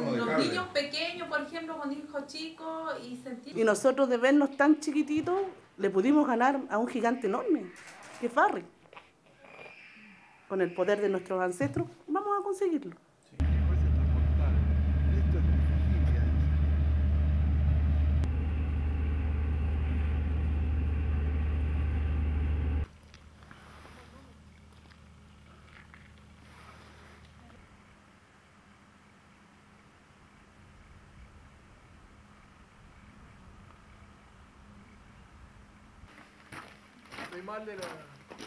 los niños pequeños, por ejemplo, con hijos chicos y nosotros de vernos tan chiquititos le pudimos ganar a un gigante enorme, que es Barrick. Con el poder de nuestros ancestros vamos a conseguirlo. Mal de la...